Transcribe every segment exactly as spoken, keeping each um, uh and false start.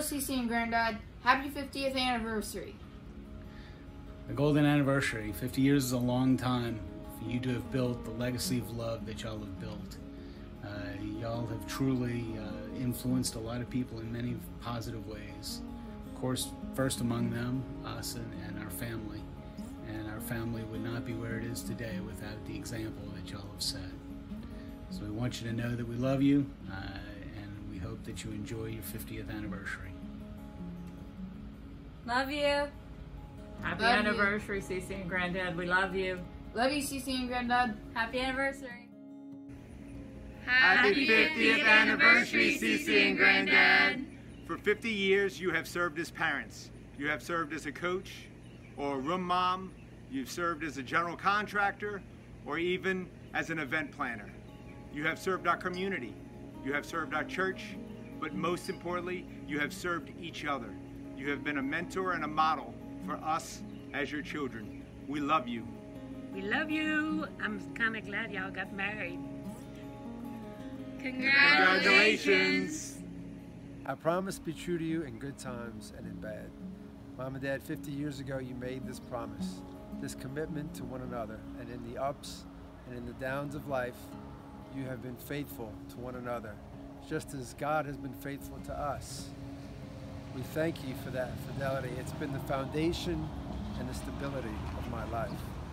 CeeCee and Granddad. Happy fiftieth anniversary. A golden anniversary. fifty years is a long time for you to have built the legacy of love that y'all have built. Uh, y'all have truly uh, influenced a lot of people in many positive ways. Of course, first among them, us and, and our family. And our family would not be where it is today without the example that y'all have set. So we want you to know that we love you, uh, and we hope that you enjoy your fiftieth anniversary. Love you. Happy Love anniversary, CeeCee and Granddad. We love you. Love you, CeeCee and Granddad. Happy anniversary. Happy fiftieth anniversary, CeeCee and Granddad. For fifty years, you have served as parents. You have served as a coach or a room mom. You've served as a general contractor or even as an event planner. You have served our community. You have served our church, but most importantly, you have served each other. You have been a mentor and a model for us as your children. We love you. We love you. I'm kind of glad y'all got married. Congratulations. I promise to be true to you in good times and in bad. Mom and Dad, fifty years ago you made this promise, this commitment to one another, and in the ups and in the downs of life, you have been faithful to one another, just as God has been faithful to us. We thank you for that fidelity. It's been the foundation and the stability of my life.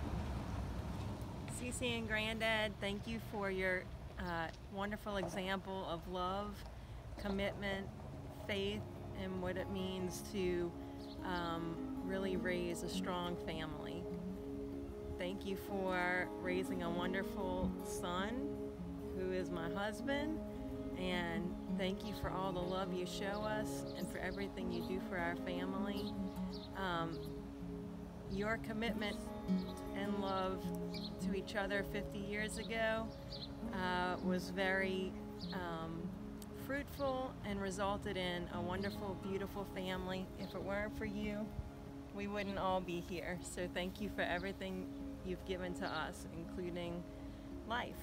CeeCee and Granddad, thank you for your uh, wonderful example of love, commitment, faith, and what it means to um, really raise a strong family. Thank you for raising a wonderful son who is my husband, and thank you for all the love you show us and for everything you do for our family. Um, your commitment and love to each other fifty years ago uh, was very um, fruitful and resulted in a wonderful, beautiful family. If it weren't for you, we wouldn't all be here. So thank you for everything you've given to us, including life.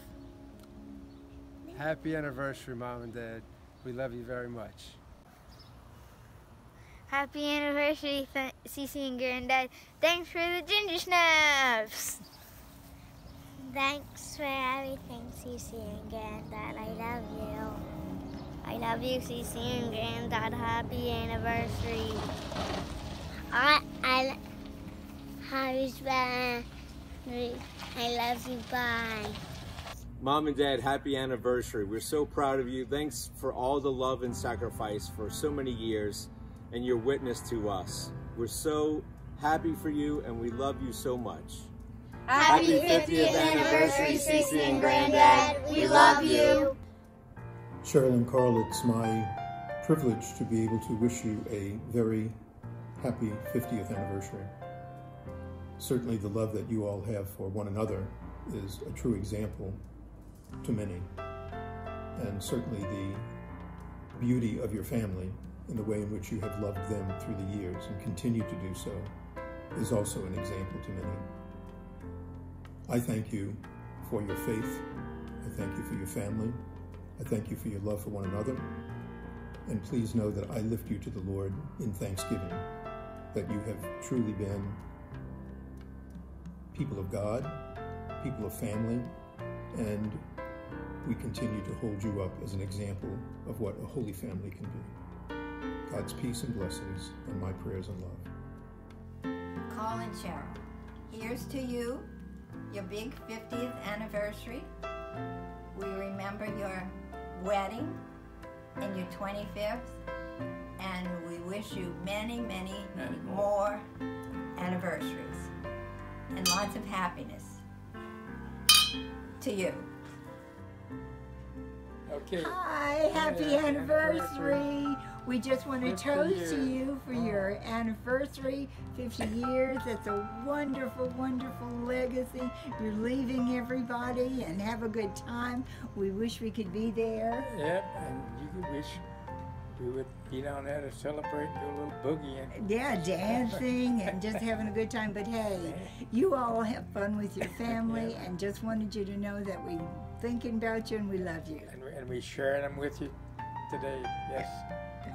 Happy anniversary, Mom and Dad. We love you very much. Happy anniversary, CeeCee and Granddad. Thanks for the ginger snaps. Thanks for everything, CeeCee and Granddad. I love you. I love you, CeeCee and Granddad. Happy anniversary. I I happy I love you. Bye. Mom and Dad, happy anniversary. We're so proud of you. Thanks for all the love and sacrifice for so many years and your witness to us. We're so happy for you and we love you so much. Happy fiftieth anniversary, CeeCee and Granddad. We love you. Cheryl and Carl, it's my privilege to be able to wish you a very happy fiftieth anniversary. Certainly the love that you all have for one another is a true example to many. And certainly the beauty of your family and the way in which you have loved them through the years and continue to do so is also an example to many. I thank you for your faith. I thank you for your family. I thank you for your love for one another. And please know that I lift you to the Lord in thanksgiving, that you have truly been people of God, people of family, and we continue to hold you up as an example of what a holy family can be. God's peace and blessings, and my prayers and love. Carl and Cheril, here's to you, your big fiftieth anniversary. We remember your wedding and your twenty-fifth, and we wish you many, many, many more anniversaries and lots of happiness. To you. Okay. Hi, happy Yeah, anniversary. anniversary. We just want to fifty toast years. to you for your anniversary, fifty years. That's a wonderful, wonderful legacy. You're leaving everybody and have a good time. We wish we could be there. Yep, and you could wish we would be down there to celebrate and do a little boogie. And Yeah, dancing and just having a good time. But hey, you all have fun with your family, and just wanted you to know that we're thinking about you and we love you. And, we, and we sharing them with you today, yes.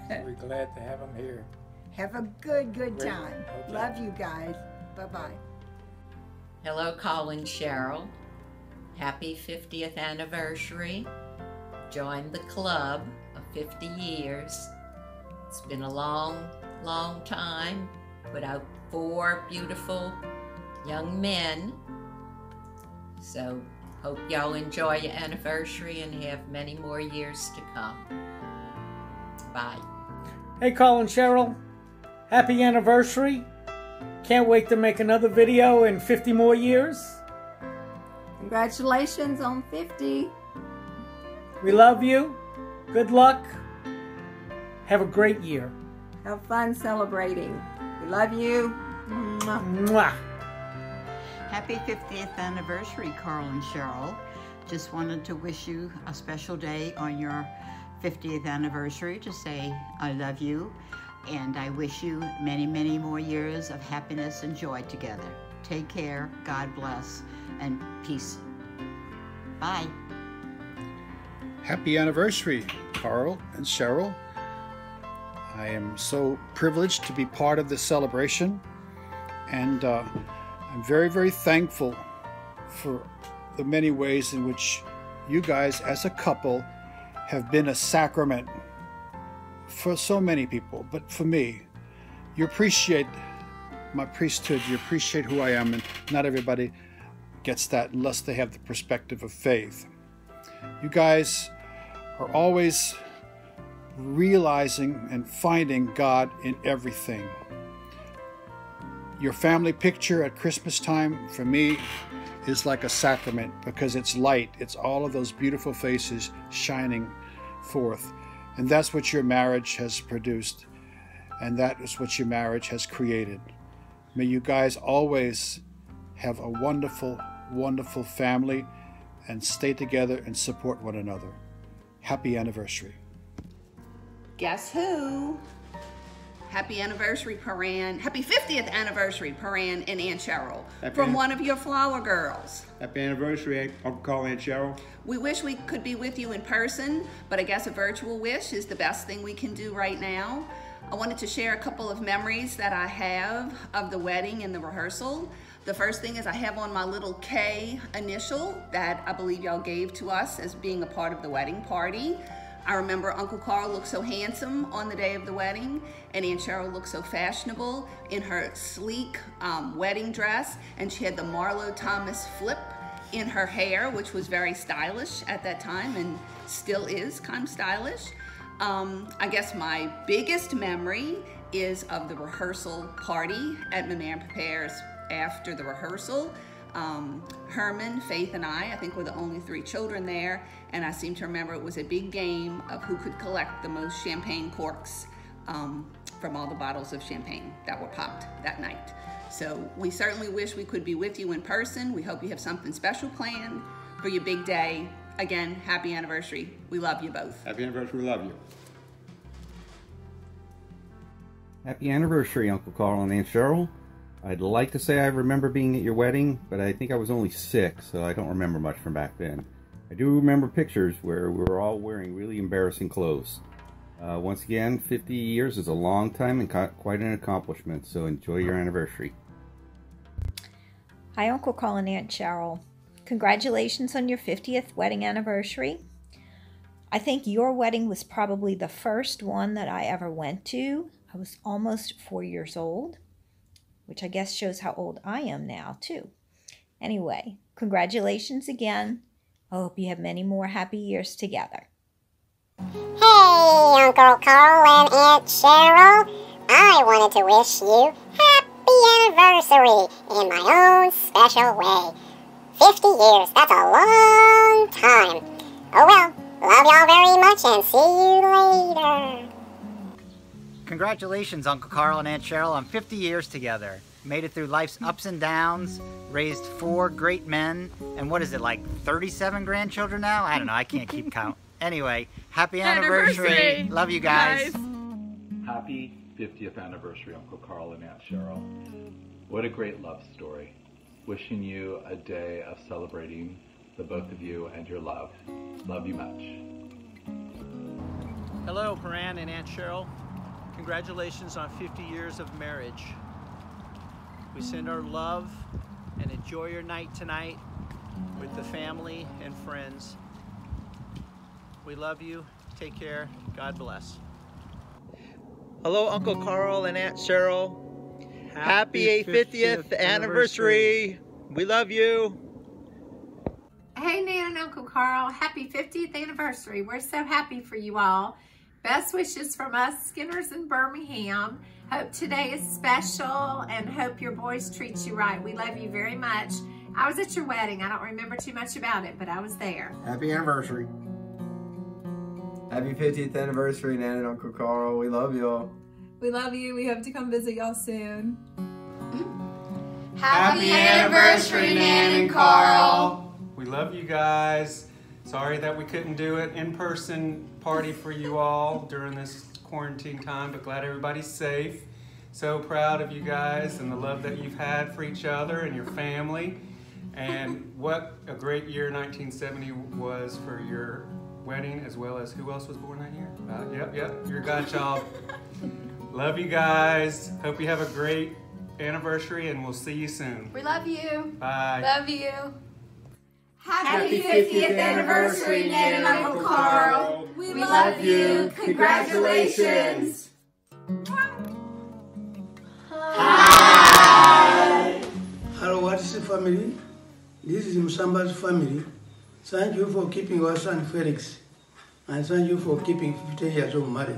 So we're glad to have them here. Have a good, good Great. time. Okay. Love you guys. Bye-bye. Hello, Carl and Cheril. Happy fiftieth anniversary. Joined the club of fifty years. It's been a long, long time. Put out four beautiful young men. So hope y'all enjoy your anniversary and have many more years to come. Bye. Hey, Carl and Cheril. Happy anniversary. Can't wait to make another video in fifty more years. Congratulations on fifty. We love you. Good luck. Have a great year. Have fun celebrating. We love you. Mwah. Mwah. Happy fiftieth anniversary, Carl and Cheril. Just wanted to wish you a special day on your fiftieth anniversary to say I love you, and I wish you many, many more years of happiness and joy together. Take care, God bless, and peace. Bye. Happy anniversary, Carl and Cheril. I am so privileged to be part of this celebration, and uh, I'm very, very thankful for the many ways in which you guys as a couple have been a sacrament for so many people. But for me, you appreciate my priesthood, you appreciate who I am, and not everybody gets that unless they have the perspective of faith. You guys are always realizing and finding God in everything. Your family picture at Christmas time, for me, is like a sacrament because it's light. It's all of those beautiful faces shining forth. And that's what your marriage has produced. And that is what your marriage has created. May you guys always have a wonderful, wonderful family and stay together and support one another. Happy anniversary. Guess who? Happy anniversary, Paran. Happy fiftieth anniversary, Paran and Aunt Cheril. Happy From an- one of your flower girls. Happy anniversary, Uncle Carl and Cheril. We wish we could be with you in person, but I guess a virtual wish is the best thing we can do right now. I wanted to share a couple of memories that I have of the wedding and the rehearsal. The first thing is I have on my little K initial that I believe y'all gave to us as being a part of the wedding party. I remember Uncle Carl looked so handsome on the day of the wedding, and Aunt Cheril looked so fashionable in her sleek um, wedding dress, and she had the Marlo Thomas flip in her hair, which was very stylish at that time and still is kind of stylish. Um, I guess my biggest memory is of the rehearsal party at Maman Prepares after the rehearsal. Um, Herman, Faith, and I, I think were the only three children there, and I seem to remember it was a big game of who could collect the most champagne corks um, from all the bottles of champagne that were popped that night. So we certainly wish we could be with you in person. We hope you have something special planned for your big day. Again, happy anniversary. We love you both. Happy anniversary, we love you. Happy anniversary, Uncle Carl and Aunt Cheril. I'd like to say I remember being at your wedding, but I think I was only six, so I don't remember much from back then. I do remember pictures where we were all wearing really embarrassing clothes. Uh, once again, fifty years is a long time and quite an accomplishment, so enjoy your anniversary. Hi, Uncle Carl and Aunt Cheril. Congratulations on your fiftieth wedding anniversary. I think your wedding was probably the first one that I ever went to. I was almost four years old, which I guess shows how old I am now, too. Anyway, congratulations again. I hope you have many more happy years together. Hey, Uncle Carl and Aunt Cheril. I wanted to wish you happy anniversary in my own special way. fifty years, that's a long time. Oh well, love y'all very much and see you later. Congratulations, Uncle Carl and Aunt Cheril, on fifty years together. Made it through life's ups and downs, raised four great men, and what is it, like thirty-seven grandchildren now? I don't know, I can't keep count. Anyway, happy anniversary. Anniversary. Love you guys. Guys. Happy fiftieth anniversary, Uncle Carl and Aunt Cheril. What a great love story. Wishing you a day of celebrating the both of you and your love. Love you much. Hello, Coran and Aunt Cheryl. Congratulations on fifty years of marriage. We send our love and enjoy your night tonight with the family and friends. We love you. Take care. God bless. Hello, Uncle Carl and Aunt Cheryl. Happy fiftieth anniversary. We love you. Hey, Nan and Uncle Carl. Happy fiftieth anniversary. We're so happy for you all. Best wishes from us, Skinners in Birmingham. Hope today is special and hope your boys treat you right. We love you very much. I was at your wedding. I don't remember too much about it, but I was there. Happy anniversary. Happy fiftieth anniversary, Nan and Uncle Carl. We love y'all. We love you. We hope to come visit y'all soon. Happy anniversary, Nan and Carl. We love you guys. Sorry that we couldn't do it in-person party for you all during this quarantine time, but glad everybody's safe. So proud of you guys and the love that you've had for each other and your family. And what a great year nineteen seventy was for your wedding, as well as who else was born that year? Uh, yep, yep, your godchild. Love you guys. Hope you have a great anniversary, and we'll see you soon. We love you. Bye. Love you. Happy fiftieth anniversary, Nan and Uncle Carl. We love you. Congratulations. Hi. Hello, what is the family? This is Musamba's family. Thank you for keeping our son Felix, and thank you for keeping fifty years of marriage.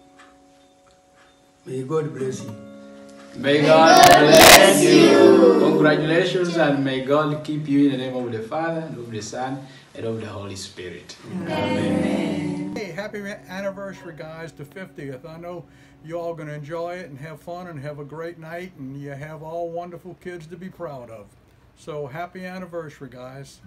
May God bless you. May God bless you. Congratulations, and may God keep you in the name of the Father, and of the Son, and of the Holy Spirit. Amen. Hey, happy anniversary, guys, to fiftieth. I know you all going to enjoy it and have fun and have a great night, and you have all wonderful kids to be proud of. So happy anniversary, guys.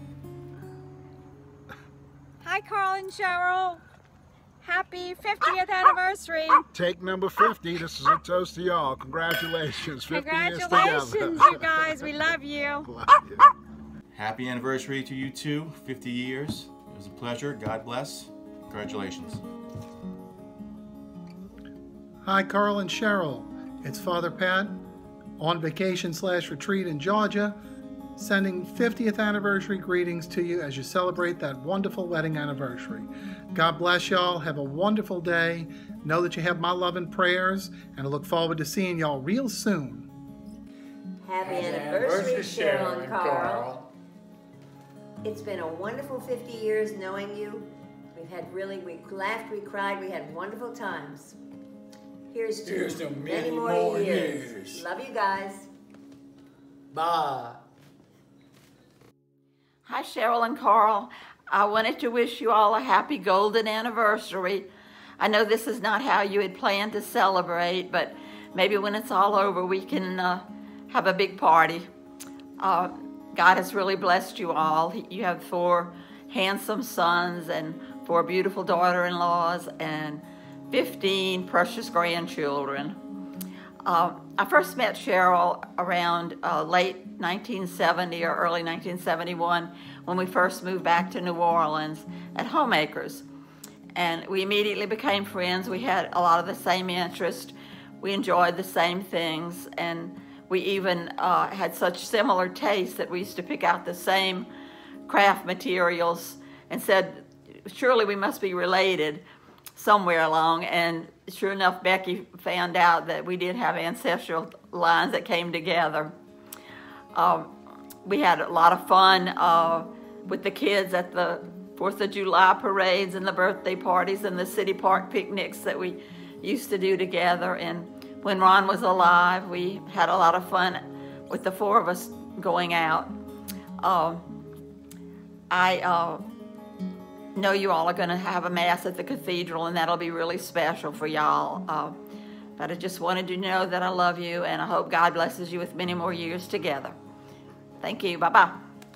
Hi, Carl and Cheril. Happy fiftieth anniversary. Take number fifty. This is a toast to y'all. Congratulations. Congratulations, you guys. We love you. Love you. Happy anniversary to you too. fifty years. It was a pleasure. God bless. Congratulations. Hi, Carl and Cheril. It's Father Pat on vacation slash retreat in Georgia, sending fiftieth anniversary greetings to you as you celebrate that wonderful wedding anniversary. God bless y'all. Have a wonderful day. Know that you have my love and prayers, and I look forward to seeing y'all real soon. Happy anniversary, Cheryl and Carl. It's been a wonderful fifty years knowing you. We've had really, we laughed, we cried, we had wonderful times. Here's to Here's to many, many more, more years. years. Love you guys. Bye. Hi, Cheryl and Carl. I wanted to wish you all a happy golden anniversary. I know this is not how you had planned to celebrate, but maybe when it's all over, we can uh, have a big party. Uh, God has really blessed you all. You have four handsome sons and four beautiful daughter-in-laws and fifteen precious grandchildren. Uh, I first met Cheryl around uh, late nineteen seventy or early nineteen seventy-one when we first moved back to New Orleans at Homeacres. And we immediately became friends. We had a lot of the same interest. We enjoyed the same things. And we even uh, had such similar tastes that we used to pick out the same craft materials and said, surely we must be related somewhere along. And sure enough, Becky found out that we did have ancestral lines that came together. Um, we had a lot of fun uh, with the kids at the fourth of July parades and the birthday parties and the city park picnics that we used to do together. And when Ron was alive, we had a lot of fun with the four of us going out. Uh, I uh, know you all are going to have a mass at the cathedral, and that'll be really special for y'all. Uh, but I just wanted you to know that I love you, and I hope God blesses you with many more years together. Thank you. Bye-bye.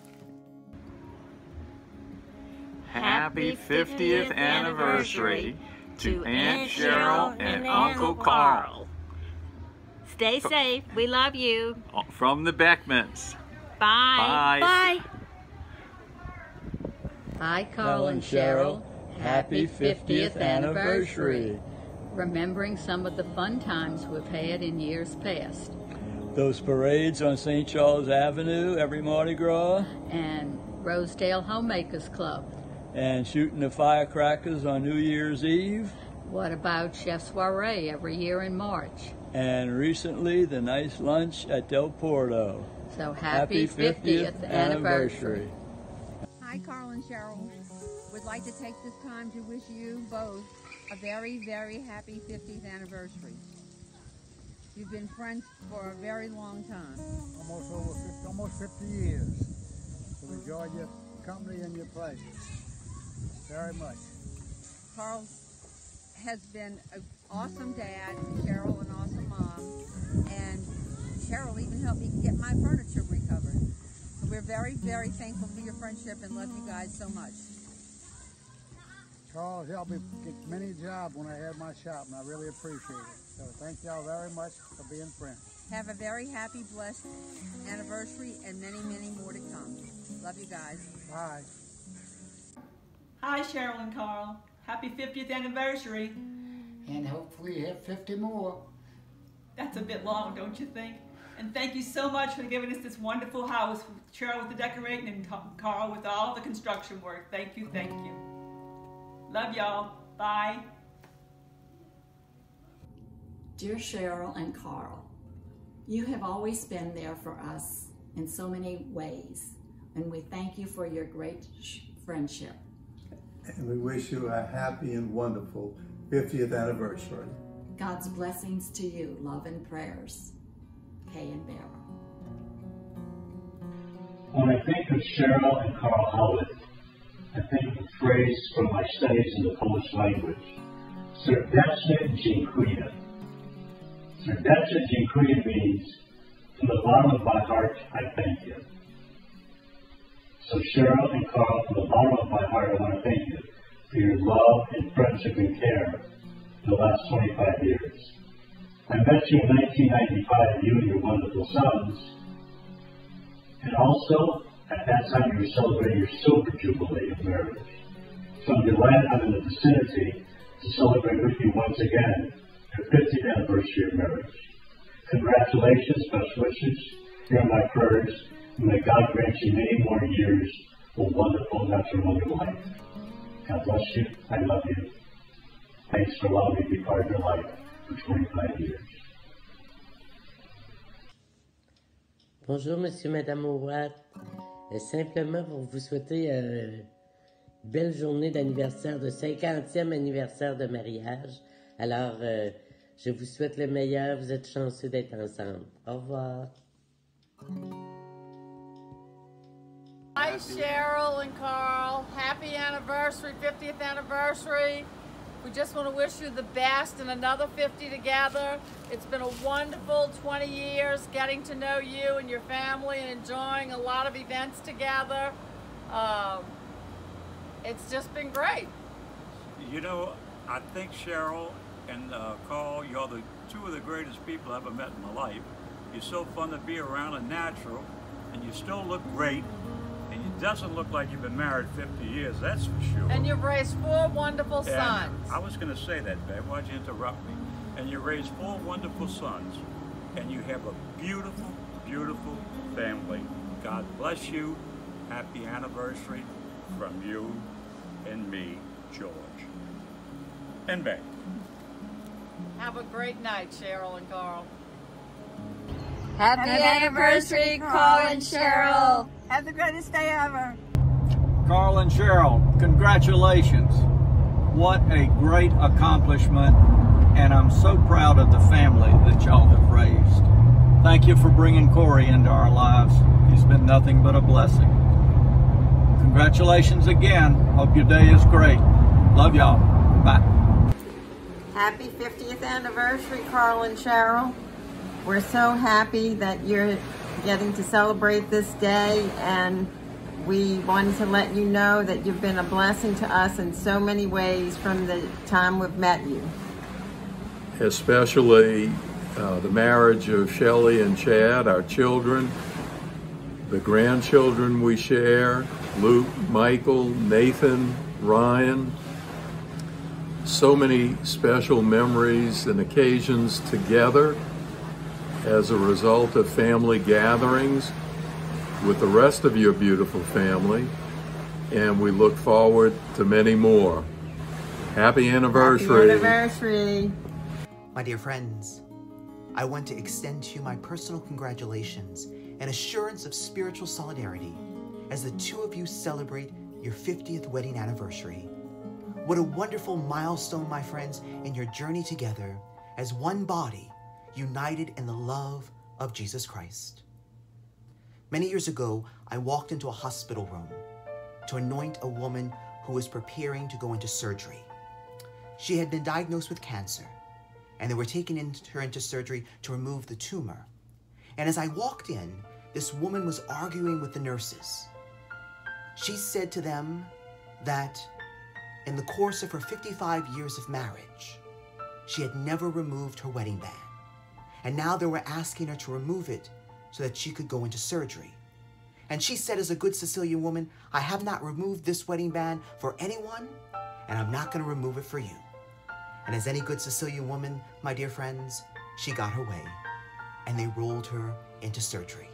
Happy fiftieth anniversary to Aunt Cheryl and Uncle Carl. Stay safe. We love you. From the Beckmans. Bye. Bye. Bye. Hi, Carl and Cheryl. Happy fiftieth anniversary. Remembering some of the fun times we've had in years past. Those parades on Saint Charles Avenue every Mardi Gras. And Rosedale Homemakers Club. And shooting the firecrackers on New Year's Eve. What about Chef Soiree every year in March? And recently the nice lunch at Del Porto. So happy, happy fiftieth anniversary. Hi, Carl and Cheril. Would like to take this time to wish you both a very, very happy fiftieth anniversary. You've been friends for a very long time. Almost over fifty, almost fifty years. So enjoyed your company and your pleasure very much. Carl has been an awesome dad, Cheril an awesome mom, and Cheril even helped me get my furniture recovered. So we're very, very thankful for your friendship and love you guys so much. Carl helped me get many jobs when I had my shop, and I really appreciate it. So thank y'all very much for being friends. Have a very happy, blessed anniversary and many, many more to come. Love you guys. Bye. Hi, Cheril and Carl. Happy fiftieth anniversary. And hopefully you have fifty more. That's a bit long, don't you think? And thank you so much for giving us this wonderful house. Cheril with the decorating and Carl with all the construction work. Thank you, thank you. Love y'all. Bye. Dear Cheril and Carl, you have always been there for us in so many ways, and we thank you for your great friendship. And we wish you a happy and wonderful fiftieth anniversary. God's blessings to you, love and prayers. Kay and Beryl. When I think of Cheril and Carl Howard, I think of a phrase from my studies in the Polish language, Serdecznie dziękuję. Serdecznie dziękuję means, from the bottom of my heart, I thank you. So Cheril and Carl, from the bottom of my heart, I want to thank you for your love and friendship and care for the last twenty-five years. I met you in nineteen ninety-five, you and your wonderful sons, and also at that time you were celebrating your silver jubilee of marriage. So I'm glad I'm in the vicinity to celebrate with you once again your fiftieth anniversary of marriage. Congratulations, best wishes, here are my prayers, and may God grant you many more years of wonderful matrimonial life. God bless you, I love you. Thanks for allowing me to be part of your life for twenty-five years. Bonjour, Monsieur, Madame Howard. Euh, simplement pour vous souhaiter euh, une belle journée d'anniversaire, de cinquantième anniversaire de mariage. Alors, euh, je vous souhaite le meilleur. Vous êtes chanceux d'être ensemble. Au revoir. Hi, Cheril and Carl. Happy anniversary, fiftieth anniversary. We just want to wish you the best and another fifty together. It's been a wonderful twenty years getting to know you and your family and enjoying a lot of events together. Um, it's just been great. You know, I think Cheril and uh, Carl, you're the two of the greatest people I've ever met in my life. You're so fun to be around and natural, and you still look great. And it doesn't look like you've been married fifty years, that's for sure. And you've raised four wonderful and sons. I was going to say that, babe. Why'd you interrupt me? And you raised four wonderful sons. And you have a beautiful, beautiful family. God bless you. Happy anniversary from you and me, George. And babe. Have a great night, Cheril and Carl. Happy, Happy anniversary, Carl and Cheril. Have the greatest day ever. Carl and Cheril, congratulations. What a great accomplishment, and I'm so proud of the family that y'all have raised. Thank you for bringing Cory into our lives. He's been nothing but a blessing. Congratulations again. Hope your day is great. Love y'all. Bye. Happy fiftieth anniversary, Carl and Cheril. We're so happy that you're getting to celebrate this day, and we wanted to let you know that you've been a blessing to us in so many ways from the time we've met you. Especially uh, the marriage of Shelley and Chad, our children, the grandchildren we share, Luke, Michael, Nathan, Ryan, so many special memories and occasions together as a result of family gatherings with the rest of your beautiful family, and we look forward to many more. Happy anniversary. Happy anniversary. My dear friends, I want to extend to you my personal congratulations and assurance of spiritual solidarity as the two of you celebrate your fiftieth wedding anniversary. What a wonderful milestone, my friends, in your journey together as one body, united in the love of Jesus Christ. Many years ago, I walked into a hospital room to anoint a woman who was preparing to go into surgery. She had been diagnosed with cancer, and they were taking her into surgery to remove the tumor. And as I walked in, this woman was arguing with the nurses. She said to them that in the course of her fifty-five years of marriage, she had never removed her wedding band. And now they were asking her to remove it so that she could go into surgery. And she said, as a good Sicilian woman, I have not removed this wedding band for anyone, and I'm not going to remove it for you. And as any good Sicilian woman, my dear friends, she got her way, and they rolled her into surgery.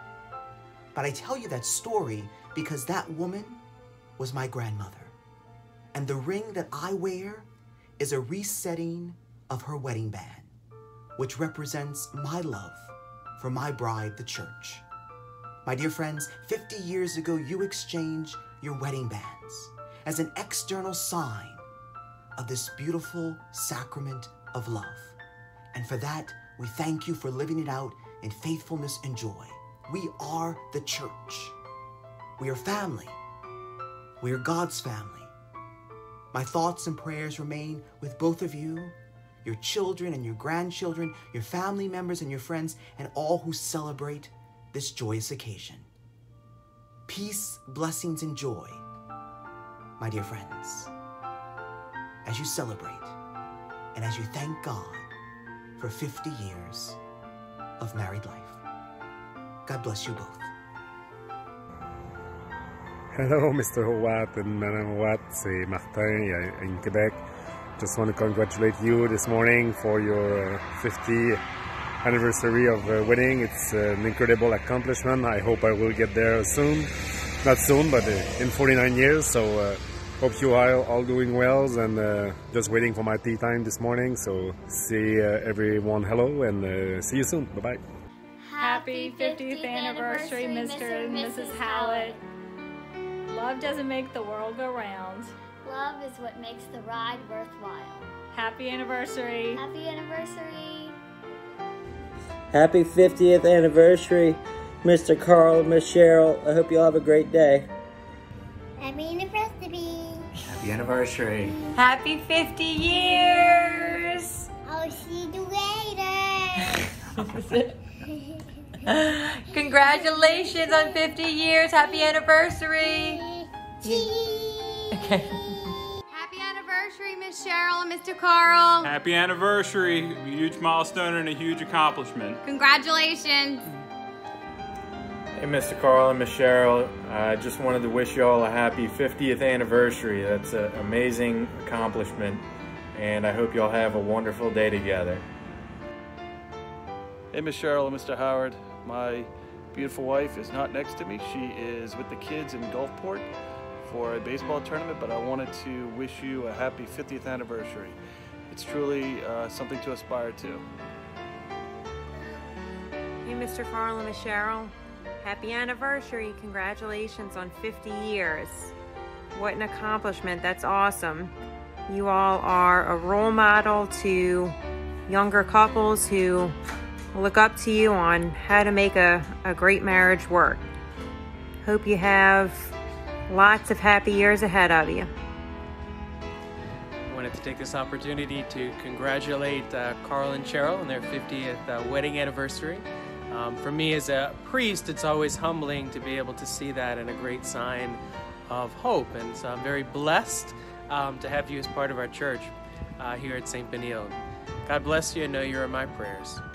But I tell you that story because that woman was my grandmother. And the ring that I wear is a resetting of her wedding band, which represents my love for my bride, the church. My dear friends, fifty years ago, you exchanged your wedding bands as an external sign of this beautiful sacrament of love. And for that, we thank you for living it out in faithfulness and joy. We are the church. We are family. We are God's family. My thoughts and prayers remain with both of you, your children and your grandchildren, your family members and your friends, and all who celebrate this joyous occasion. Peace, blessings, and joy, my dear friends, as you celebrate and as you thank God for fifty years of married life. God bless you both. Hello, Mister Howat and Madame Howat, c'est Martin in Quebec. Just want to congratulate you this morning for your fiftieth anniversary of uh, wedding. It's uh, an incredible accomplishment. I hope I will get there soon. Not soon, but uh, in forty-nine years. So uh, hope you are all doing well, and uh, just waiting for my tea time this morning. So see uh, everyone hello, and uh, see you soon. Bye-bye. Happy fiftieth anniversary, Mister and Missus Howat. Love doesn't make the world go round. Love is what makes the ride worthwhile. Happy anniversary. Happy anniversary. Happy fiftieth anniversary, Mister Carl and Miss Cheril. I hope you all have a great day. Happy anniversary. Happy anniversary. Happy fifty years. I'll see you later. Congratulations on fifty years. Happy anniversary. Okay. Happy anniversary, Miss Cheril and Mister Carl. Happy anniversary. A huge milestone and a huge accomplishment. Congratulations. Hey, Mister Carl and Miss Cheril. I just wanted to wish you all a happy fiftieth anniversary. That's an amazing accomplishment, and I hope you all have a wonderful day together. Hey, Miss Cheril and Mister Howard. My beautiful wife is not next to me. She is with the kids in Gulfport for a baseball tournament, but I wanted to wish you a happy fiftieth anniversary. It's truly uh, something to aspire to. Hey, Mister Carl and Miss Cheril. Happy anniversary. Congratulations on fifty years. What an accomplishment. That's awesome. You all are a role model to younger couples who look up to you on how to make a, a great marriage work. Hope you have lots of happy years ahead of you. I wanted to take this opportunity to congratulate uh, Carl and Cheril on their fiftieth uh, wedding anniversary. Um, for me as a priest, it's always humbling to be able to see that and a great sign of hope. And so I'm very blessed um, to have you as part of our church uh, here at Saint Benilde. God bless you, and know you're in my prayers.